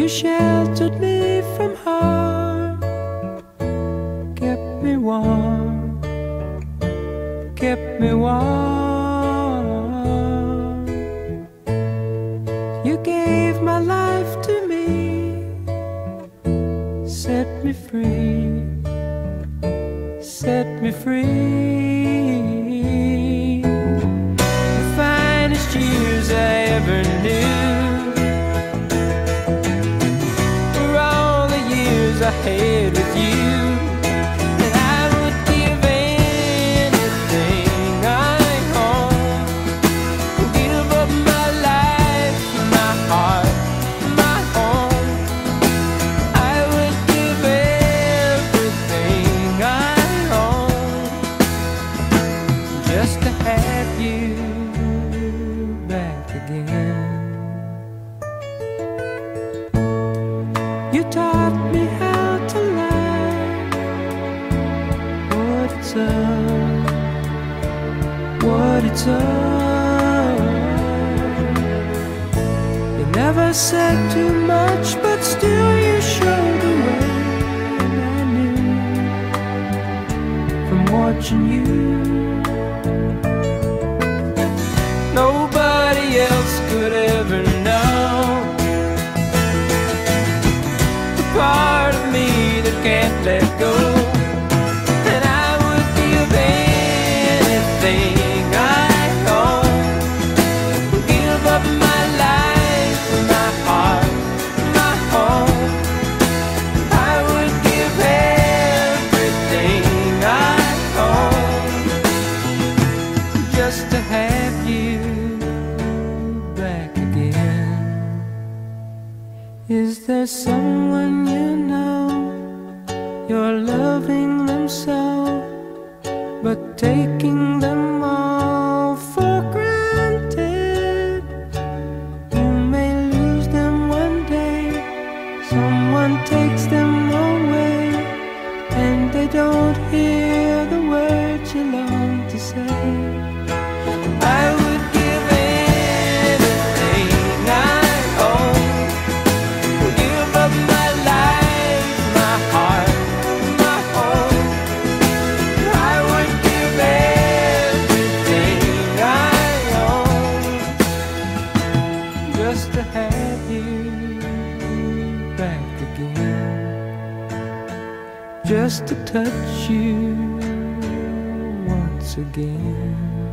You sheltered me from harm, kept me warm, kept me warm. You gave my life to me, set me free, set me free. The finest years I ever knew were all the years I had with you. And I would give anything I own, give up my life, my heart, my home. I would give everything I own just to have you back again. You taught me how to love, what it's up, what it's up. You never said too much, but still you showed the way. And I knew from watching you, nobody else could ever know the part of me that can't let go. And I would give anything I own, give up my life, my heart, my home. I would give everything I own just to have you back again. Is there someone you know, you're loving them so, but taking them all for granted? You may lose them one day, someone takes them away, and they don't hear the words you long to say. I would give anything I own, give up my life, my heart, my home. I would give everything I own just to have you back again, just to touch you once again.